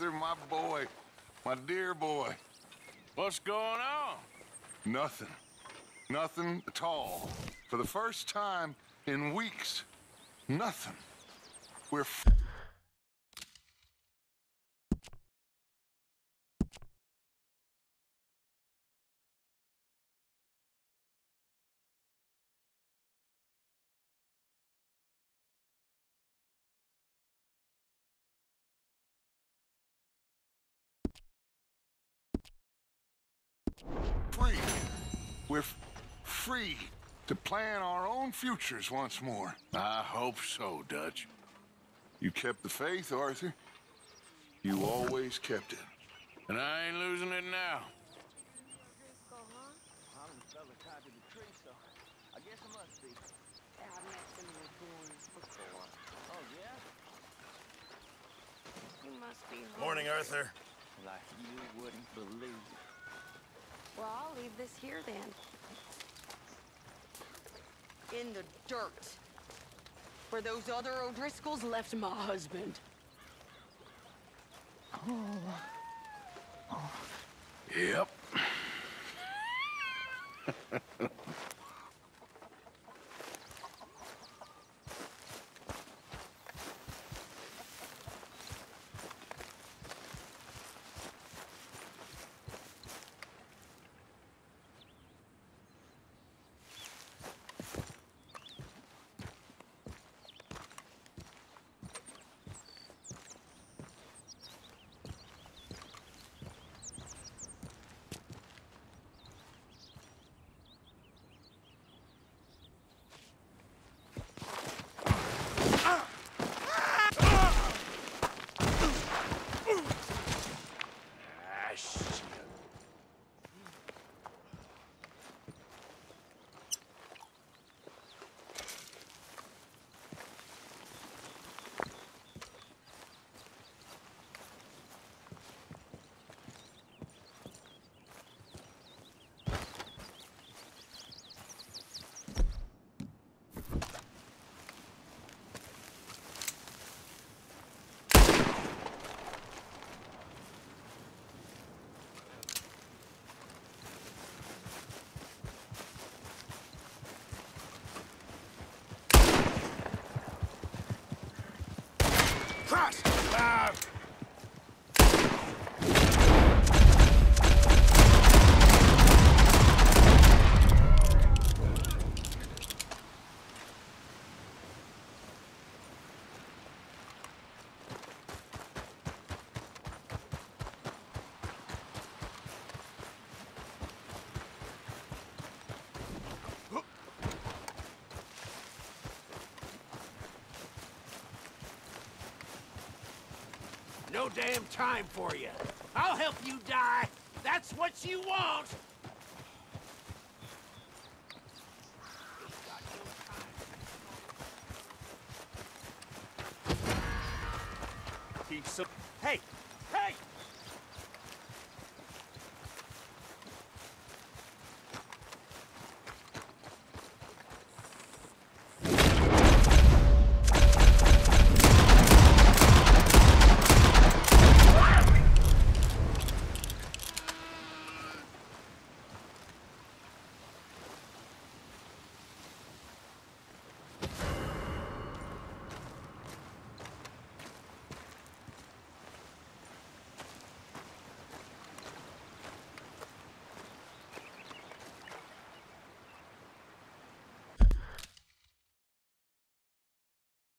Arthur, my boy. My dear boy. What's going on? Nothing. Nothing at all. For the first time in weeks, nothing. We're free. We're free to plan our own futures once more. I hope so, Dutch. You kept the faith, Arthur. You always kept it. And I ain't losing it now. Morning, Arthur. Like you wouldn't believe it. Well, I'll leave this here then. In the dirt. Where those other O'Driscolls left my husband. Yep. Cross! No damn time for you. I'll help you die. That's what you want. Keep some... Hey,